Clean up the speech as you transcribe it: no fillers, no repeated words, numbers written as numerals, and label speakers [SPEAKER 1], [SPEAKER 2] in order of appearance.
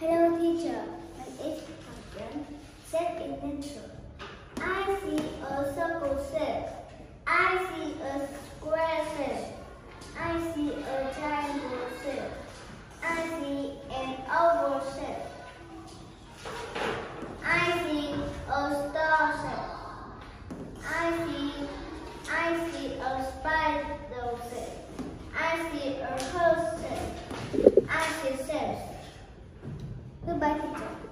[SPEAKER 1] Hello teacher, my name is Hoàng Yến. Set in nature. I see a circle shape. I see a square shape. I see a triangle shape. I see an oval shape. I see a star shape. I see a spider shape. I see a horse shape. I see shapes. Goodbye, teacher.